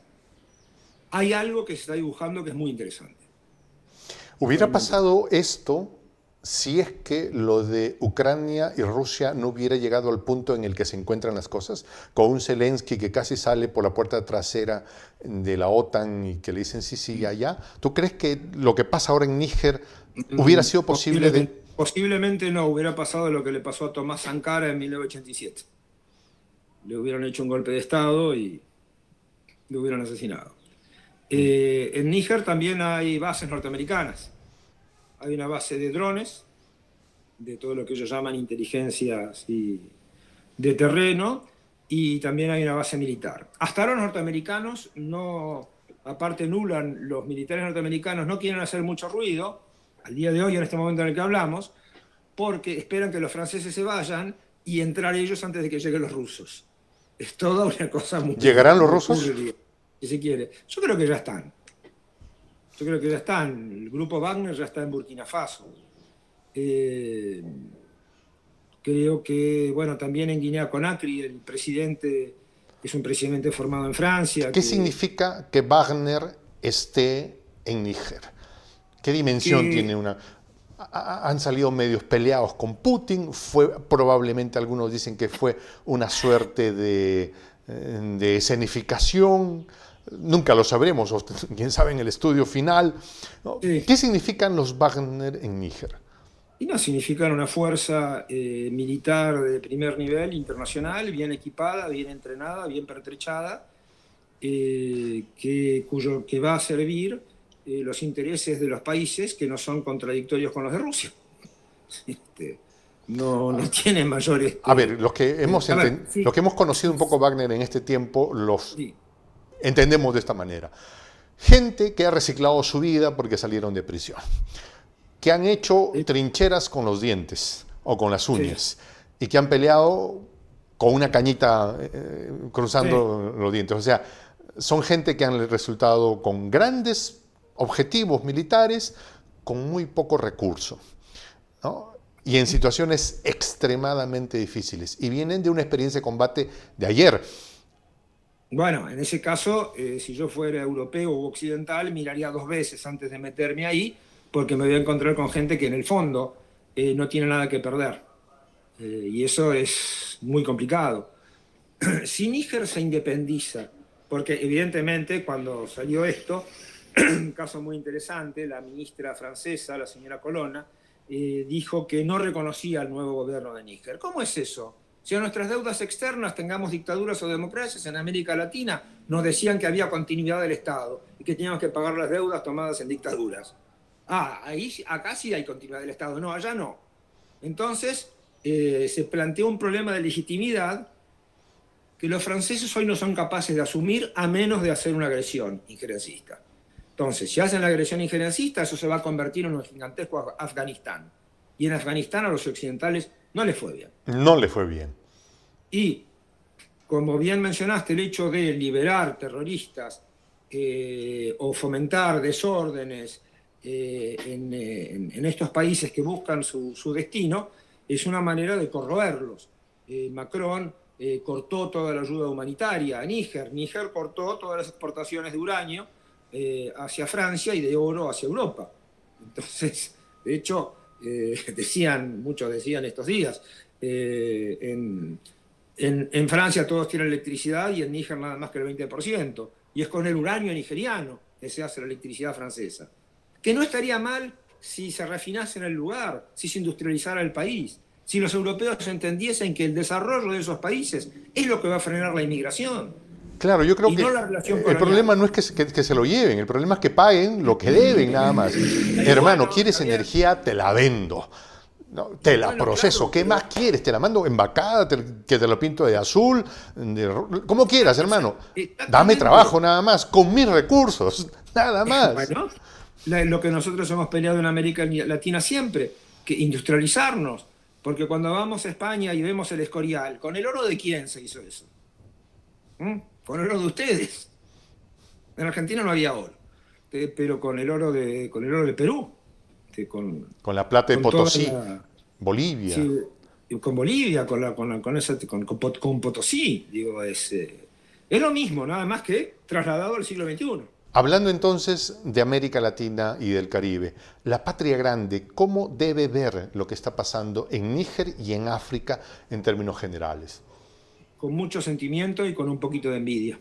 hay algo que se está dibujando que es muy interesante. ¿Hubiera pasado esto si es que lo de Ucrania y Rusia no hubiera llegado al punto en el que se encuentran las cosas? Con un Zelensky que casi sale por la puerta trasera de la OTAN y que le dicen sí, sí, allá. ¿Tú crees que lo que pasa ahora en Níger hubiera sido posible de...? Posiblemente no, hubiera pasado lo que le pasó a Tomás Sankara en mil novecientos ochenta y siete. Le hubieran hecho un golpe de Estado y lo hubieran asesinado. Eh, en Níger también hay bases norteamericanas. Hay una base de drones, de todo lo que ellos llaman inteligencias y de terreno, y también hay una base militar. Hasta ahora los norteamericanos, no, aparte Nuland, los militares norteamericanos no quieren hacer mucho ruido, al día de hoy, en este momento en el que hablamos, porque esperan que los franceses se vayan y entrar ellos antes de que lleguen los rusos. Es toda una cosa muy... ¿Llegarán los rusos? Si se quiere. Yo creo que ya están. Yo creo que ya están. El grupo Wagner ya está en Burkina Faso. Eh, creo que, bueno, también en Guinea-Conakry el presidente es un presidente formado en Francia. ¿Qué que, significa que Wagner esté en Níger? ¿Qué dimensión que, tiene una...? Han salido medios peleados con Putin, fue probablemente algunos dicen que fue una suerte de, de escenificación, nunca lo sabremos, o quién sabe en el estudio final, ¿no? Sí. ¿Qué significan los Wagner en Níger? Y no, significan una fuerza eh, militar de primer nivel, internacional, bien equipada, bien entrenada, bien pertrechada, eh, que, cuyo, que va a servir Eh, los intereses de los países que no son contradictorios con los de Rusia. Este, no, no tiene mayores... Este, a ver, los que, hemos a ver, sí. los que hemos conocido un poco Wagner en este tiempo, los sí. entendemos de esta manera. Gente que ha reciclado su vida porque salieron de prisión, que han hecho sí. trincheras con los dientes o con las uñas sí. y que han peleado con una cañita eh, cruzando sí. los dientes. O sea, son gente que han resultado con grandes objetivos militares con muy poco recurso, ¿no? Y en situaciones extremadamente difíciles. Y vienen de una experiencia de combate de ayer. Bueno, en ese caso, eh, si yo fuera europeo u occidental, miraría dos veces antes de meterme ahí, porque me voy a encontrar con gente que en el fondo eh, no tiene nada que perder. Eh, y eso es muy complicado. Si Níger se independiza, porque evidentemente cuando salió esto, un caso muy interesante, la ministra francesa, la señora Colonna, eh, dijo que no reconocía al nuevo gobierno de Níger. ¿Cómo es eso? Si a nuestras deudas externas tengamos dictaduras o democracias en América Latina, nos decían que había continuidad del Estado y que teníamos que pagar las deudas tomadas en dictaduras. Ah, ahí, acá sí hay continuidad del Estado, no, allá no. Entonces, eh, se planteó un problema de legitimidad que los franceses hoy no son capaces de asumir a menos de hacer una agresión injerencista. Entonces, si hacen la agresión injerencista, eso se va a convertir en un gigantesco Afganistán. Y en Afganistán a los occidentales no les fue bien. No le fue bien. Y, como bien mencionaste, el hecho de liberar terroristas eh, o fomentar desórdenes eh, en, en, en estos países que buscan su, su destino es una manera de corroerlos. Eh, Macron eh, cortó toda la ayuda humanitaria a Níger. Níger cortó todas las exportaciones de uranio eh, hacia Francia y de oro hacia Europa. Entonces, de hecho, eh, decían, muchos decían estos días, eh, en, en, en Francia todos tienen electricidad y en Níger nada más que el veinte por ciento. Y es con el uranio nigeriano que se hace la electricidad francesa. Que no estaría mal si se refinase en el lugar, si se industrializara el país, si los europeos entendiesen que el desarrollo de esos países es lo que va a frenar la inmigración. Claro, yo creo y que no la relación el colonial. problema no es que se, que, que se lo lleven, el problema es que paguen lo que deben nada más. Hermano, ¿quieres energía? Te la vendo. No, te la Bueno, proceso. claro, ¿Qué pero- más quieres? Te la mando embacada, te- que te lo pinto de azul, de ro- como quieras, hermano. Exactamente. Dame trabajo nada más, con mis recursos, nada más. Bueno, la- lo que nosotros hemos peleado en América Latina siempre, que industrializarnos, porque cuando vamos a España y vemos el Escorial, ¿con el oro de quién se hizo eso? ¿Mm? Con el oro de ustedes. En Argentina no había oro, eh, pero con el oro de, con el oro de Perú, eh, con, Con la plata de con toda Potosí, la- Bolivia. sí, y con Bolivia, con, la, con, la- con, esa- con- con Pot- con Potosí, digo, es, eh, es lo mismo, nada más que trasladado al siglo veintiuno. Hablando entonces de América Latina y del Caribe, la patria grande, ¿cómo debe ver lo que está pasando en Níger y en África en términos generales? Con mucho sentimiento y con un poquito de envidia.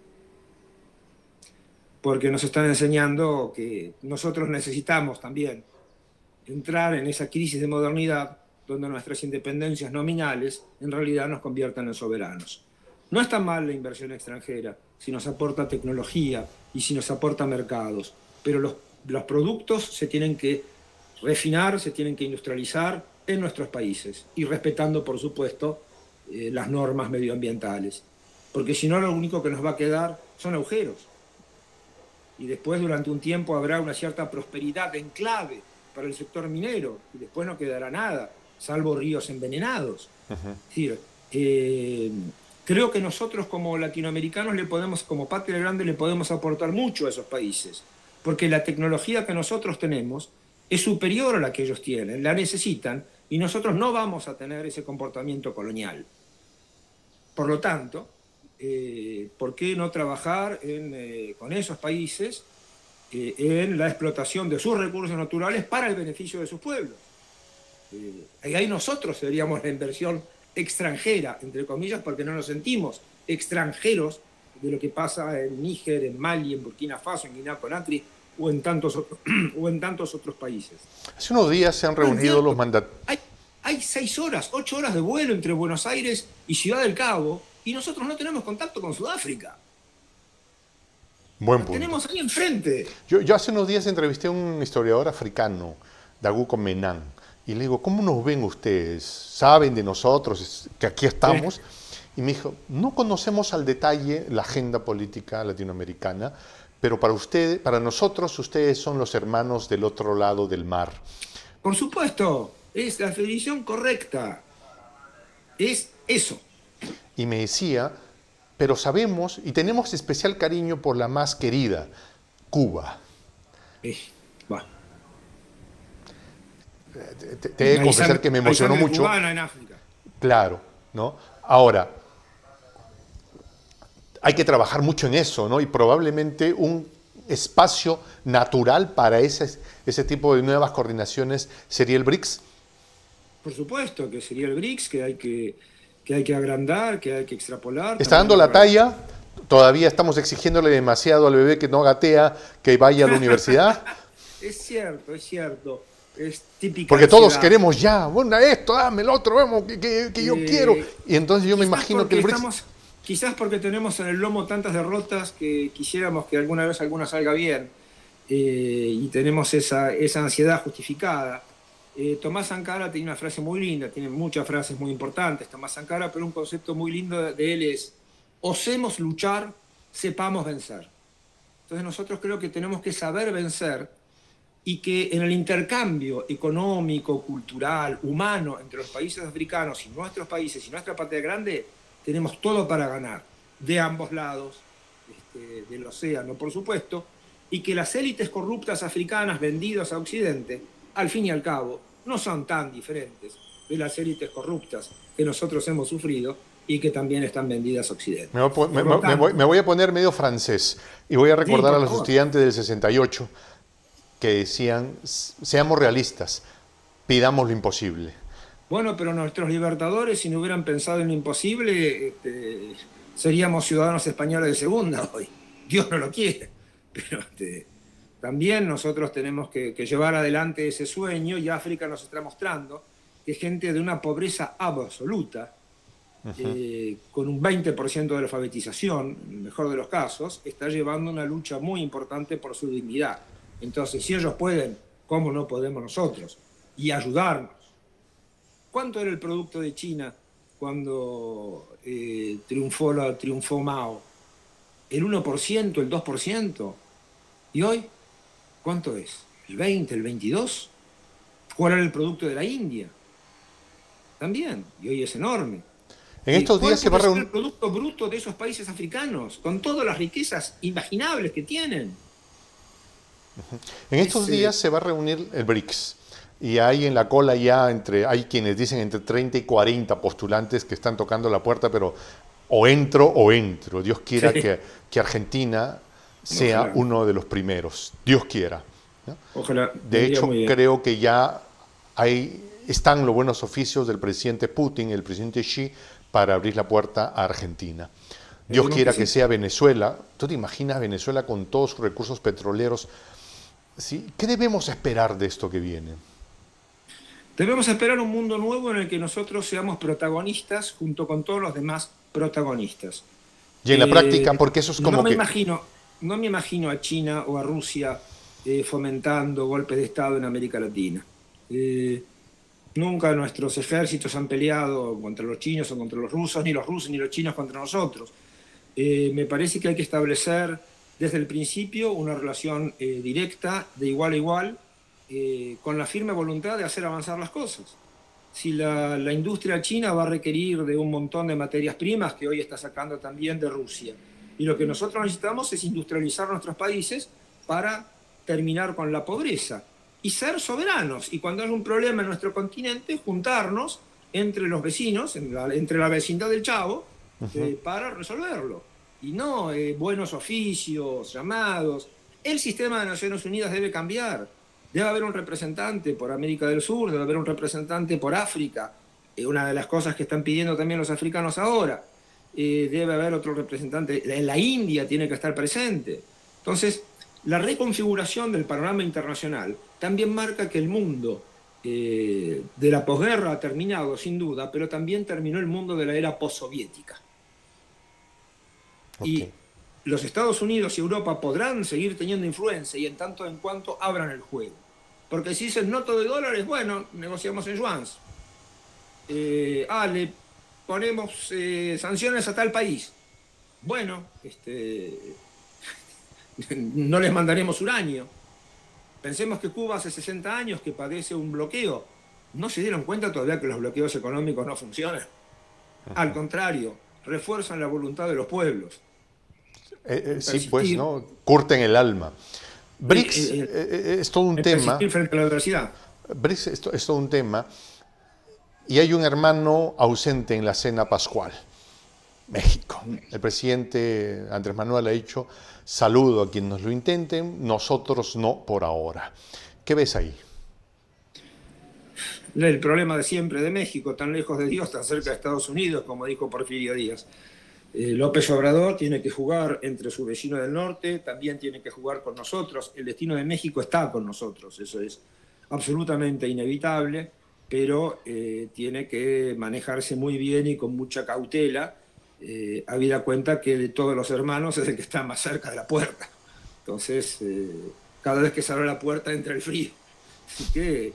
Porque nos están enseñando que nosotros necesitamos también entrar en esa crisis de modernidad donde nuestras independencias nominales en realidad nos conviertan en soberanos. No está mal la inversión extranjera si nos aporta tecnología y si nos aporta mercados, pero los, los productos se tienen que refinar, se tienen que industrializar en nuestros países y respetando, por supuesto, eh, las normas medioambientales. Porque si no, lo único que nos va a quedar son agujeros. Y después, durante un tiempo, habrá una cierta prosperidad en clave para el sector minero, y después no quedará nada, salvo ríos envenenados. Uh-huh. Es decir, eh, creo que nosotros como latinoamericanos le podemos, como patria grande, le podemos aportar mucho a esos países, porque la tecnología que nosotros tenemos es superior a la que ellos tienen, la necesitan, y nosotros no vamos a tener ese comportamiento colonial. Por lo tanto, eh, ¿por qué no trabajar en, eh, con esos países eh, en la explotación de sus recursos naturales para el beneficio de sus pueblos? Eh, ahí nosotros seríamos la inversión extranjera, entre comillas, porque no nos sentimos extranjeros de lo que pasa en Níger, en Mali, en Burkina Faso, en Guinea-Conakry o en tantos otros, o en tantos otros países. Hace unos días se han reunido los mandatarios. Hay, hay seis horas, ocho horas de vuelo entre Buenos Aires y Ciudad del Cabo y nosotros no tenemos contacto con Sudáfrica. Buen Lo punto. tenemos ahí enfrente. Yo, yo hace unos días entrevisté a un historiador africano, Daguco Menan, y le digo, ¿cómo nos ven ustedes? ¿Saben de nosotros que aquí estamos? Y me dijo, no conocemos al detalle la agenda política latinoamericana, pero para ustedes, para nosotros, ustedes son los hermanos del otro lado del mar. Por supuesto, es la definición correcta. Es eso. Y me decía, pero sabemos y tenemos especial cariño por la más querida, Cuba. Eh, va. Te, te he de confesar que me emocionó mucho. Cubana en África. Claro, ¿no? Ahora, hay que trabajar mucho en eso, ¿no? Y probablemente un espacio natural para ese, ese tipo de nuevas coordinaciones sería el BRICS. Por supuesto que sería el BRICS, que hay que, que, hay que agrandar, que hay que extrapolar. ¿Está dando la talla? ¿Todavía estamos exigiéndole demasiado al bebé que no gatea, que vaya a la universidad? Es cierto, es cierto. Es típica Porque todos ansiedad. queremos ya, bueno, esto, dame el otro, vamos, que, que, que yo Eh, quiero. Y entonces yo me quizás imagino que el porque BRICS... estamos- Quizás porque tenemos en el lomo tantas derrotas que quisiéramos que alguna vez alguna salga bien, eh, y tenemos esa, esa ansiedad justificada. Eh, Tomás Sankara tiene una frase muy linda, tiene muchas frases muy importantes, Tomás Sankara, pero un concepto muy lindo de él es: osemos luchar, sepamos vencer. Entonces nosotros creo que tenemos que saber vencer, y que en el intercambio económico, cultural, humano entre los países africanos y nuestros países y nuestra patria grande, tenemos todo para ganar, de ambos lados este, del océano, por supuesto, y que las élites corruptas africanas vendidas a Occidente, al fin y al cabo, no son tan diferentes de las élites corruptas que nosotros hemos sufrido y que también están vendidas a Occidente. Me voy, me- Por lo me tanto, voy- me voy a poner medio francés y voy a recordar Sí, por a los favor. estudiantes del sesenta y ocho que decían, seamos realistas, pidamos lo imposible. Bueno, pero nuestros libertadores, si no hubieran pensado en lo imposible, este, seríamos ciudadanos españoles de segunda hoy. Dios no lo quiere. Pero este, también nosotros tenemos que, que llevar adelante ese sueño, y África nos está mostrando que gente de una pobreza absoluta, eh, con un veinte por ciento de alfabetización, en el mejor de los casos, está llevando una lucha muy importante por su dignidad. Entonces, si ellos pueden, ¿cómo no podemos nosotros? Y ayudarnos. ¿Cuánto era el producto de China cuando eh, triunfó, la, triunfó Mao? ¿El uno por ciento, el dos por ciento? ¿Y hoy cuánto es? ¿El veinte, el veintidós? ¿Cuál era el producto de la India? También, y hoy es enorme. En estos días se va a ¿Cuánto es reunir... el producto bruto de esos países africanos, con todas las riquezas imaginables que tienen? En estos Ese- días se va a reunir el BRICS y hay en la cola ya entre, hay quienes dicen entre treinta y cuarenta postulantes que están tocando la puerta, pero o entro o entro. Dios quiera Sí. que, que Argentina sea Ojalá. uno de los primeros. Dios quiera, ¿no? Ojalá. De iría hecho, muy bien. creo que ya hay, están los buenos oficios del presidente Putin, el presidente Xi, para abrir la puerta a Argentina. Dios Esperemos quiera que que sí. sea Venezuela. ¿Tú te imaginas Venezuela con todos sus recursos petroleros? ¿Sí? ¿Qué debemos esperar de esto que viene? Debemos esperar un mundo nuevo en el que nosotros seamos protagonistas junto con todos los demás protagonistas. Y en la Eh, práctica, porque eso es como no me que... imagino, no me imagino a China o a Rusia eh, fomentando golpes de Estado en América Latina. Eh, nunca nuestros ejércitos han peleado contra los chinos o contra los rusos, ni los rusos ni los chinos contra nosotros. Eh, me parece que hay que establecer desde el principio una relación eh, directa, de igual a igual, eh, con la firme voluntad de hacer avanzar las cosas. Si la, la industria china va a requerir de un montón de materias primas que hoy está sacando también de Rusia, y lo que nosotros necesitamos es industrializar nuestros países para terminar con la pobreza y ser soberanos, y cuando hay un problema en nuestro continente, juntarnos entre los vecinos, en la, entre la vecindad del Chavo, eh, para resolverlo. Y no eh, buenos oficios, llamados. El sistema de Naciones Unidas debe cambiar. Debe haber un representante por América del Sur, debe haber un representante por África, eh, una de las cosas que están pidiendo también los africanos ahora. Eh, debe haber otro representante, en la India tiene que estar presente. Entonces, la reconfiguración del panorama internacional también marca que el mundo eh, de la posguerra ha terminado, sin duda, pero también terminó el mundo de la era postsoviética. Ok. Y los Estados Unidos y Europa podrán seguir teniendo influencia, y en tanto en cuanto abran el juego. Porque si dicen no todo de dólares, bueno, negociamos en yuans. Eh, ah, le ponemos eh, sanciones a tal país. Bueno, este, no les mandaremos uranio. Pensemos que Cuba hace sesenta años que padece un bloqueo. ¿No se dieron cuenta todavía que los bloqueos económicos no funcionan? Al contrario, refuerzan la voluntad de los pueblos. Eh, eh, sí, persistir. pues, ¿no? Curten el alma. BRICS Eh, eh, eh, eh, es todo un El tema. persistir frente a la adversidad. BRICS es, to- es todo un tema. Y hay un hermano ausente en la cena pascual. México. El presidente Andrés Manuel ha dicho, saludo a quienes nos lo intenten, nosotros no por ahora. ¿Qué ves ahí? El problema de siempre de México, tan lejos de Dios, tan cerca de Estados Unidos, como dijo Porfirio Díaz. Eh, López Obrador tiene que jugar entre su vecino del norte, también tiene que jugar con nosotros. El destino de México está con nosotros, eso es absolutamente inevitable, pero eh, tiene que manejarse muy bien y con mucha cautela, eh, habida cuenta que de todos los hermanos es el que está más cerca de la puerta. Entonces, eh, cada vez que se abre la puerta entra el frío. Así que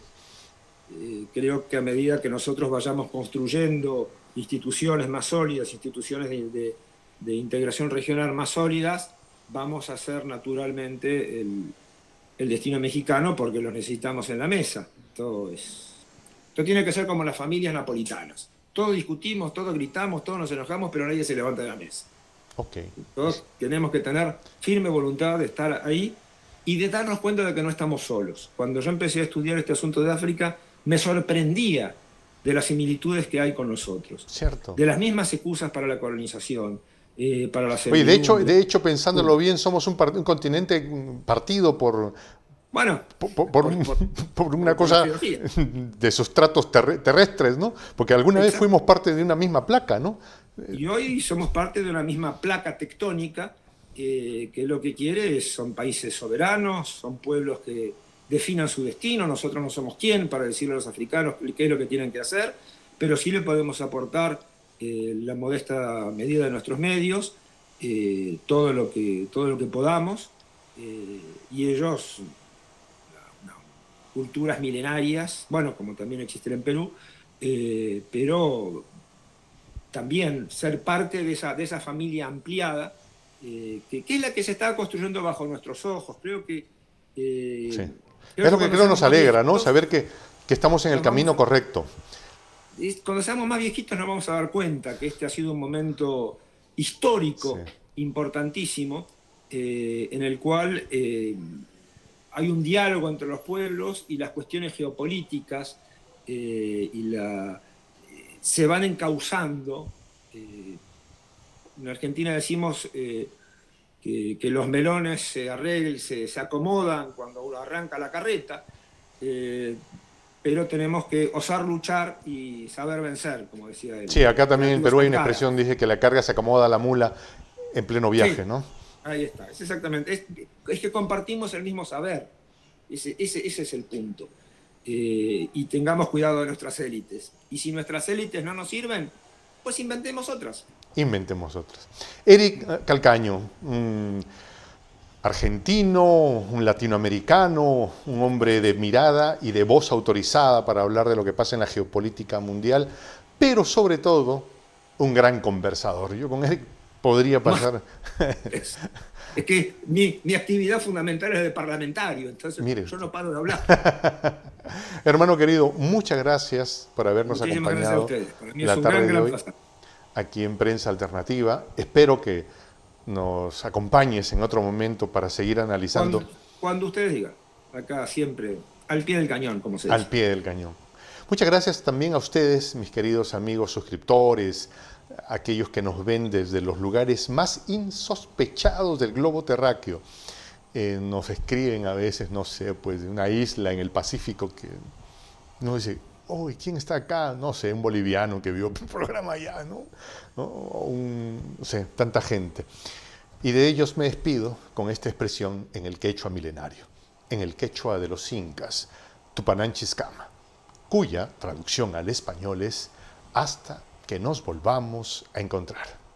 eh, creo que a medida que nosotros vayamos construyendo instituciones más sólidas, instituciones de, de, de integración regional más sólidas, vamos a ser naturalmente el, el destino mexicano porque lo necesitamos en la mesa. Todo, es, esto tiene que ser como las familias napolitanas. Todos discutimos, todos gritamos, todos nos enojamos, pero nadie se levanta de la mesa. Okay. Todos tenemos que tener firme voluntad de estar ahí y de darnos cuenta de que no estamos solos. Cuando yo empecé a estudiar este asunto de África, me sorprendía de las similitudes que hay con nosotros. Cierto. De las mismas excusas para la colonización, eh, para la servidumbre. Oye, de hecho, de hecho, pensándolo bien, somos un, un continente partido por... Bueno, por, por, por, por, por una por cosa de sustratos ter terrestres, ¿no? Porque alguna Exacto. vez fuimos parte de una misma placa, ¿no? Y hoy somos parte de una misma placa tectónica, eh, que lo que quiere es, son países soberanos, son pueblos que definan su destino. Nosotros no somos quién para decirle a los africanos qué es lo que tienen que hacer, pero sí le podemos aportar eh, la modesta medida de nuestros medios, eh, todo, lo que, todo lo que podamos, eh, y ellos, no, culturas milenarias, bueno, como también existen en Perú, eh, pero también ser parte de esa, de esa familia ampliada, eh, que, que es la que se está construyendo bajo nuestros ojos. Creo que... Eh, sí. Creo es lo que creo nos alegra, ¿no? Saber que, que estamos en el camino vamos, correcto. Cuando seamos más viejitos nos vamos a dar cuenta que este ha sido un momento histórico, sí. importantísimo, eh, en el cual eh, hay un diálogo entre los pueblos y las cuestiones geopolíticas eh, y la, eh, se van encauzando. Eh, en Argentina decimos eh, que, que los melones se arreglan, se, se acomodan cuando uno arranca la carreta, eh, pero tenemos que osar luchar y saber vencer, como decía él. Sí, acá también en Perú hay una expresión, dice que la carga se acomoda a la mula en pleno viaje, sí, ¿no? Ahí está, es exactamente. Es, es que compartimos el mismo saber, ese, ese, ese es el punto. Eh, y tengamos cuidado de nuestras élites. Y si nuestras élites no nos sirven, pues inventemos otras. Inventemos otras. Eric Calcaño, un argentino, un latinoamericano, un hombre de mirada y de voz autorizada para hablar de lo que pasa en la geopolítica mundial, pero sobre todo un gran conversador. Yo con Eric podría pasar... Es, es que mi, mi actividad fundamental es de parlamentario, entonces Mire. yo no paro de hablar. Hermano querido, muchas gracias por habernos Muchísimas acompañado gracias a Para mí la es un tarde gran, de gran hoy placer. Aquí en Prensa Alternativa. Espero que nos acompañes en otro momento para seguir analizando. Cuando, cuando ustedes digan, acá siempre al pie del cañón, como se dice. Al pie del cañón. Muchas gracias también a ustedes, mis queridos amigos suscriptores, aquellos que nos ven desde los lugares más insospechados del globo terráqueo. Eh, nos escriben a veces, no sé, pues de una isla en el Pacífico que nos dice, oh, ¿quién está acá? No sé, un boliviano que vio el programa allá, ¿no? ¿No? Un, no sé, tanta gente. Y de ellos me despido con esta expresión en el quechua milenario, en el quechua de los incas, Tupananchiskama, cuya traducción al español es hasta que nos volvamos a encontrar.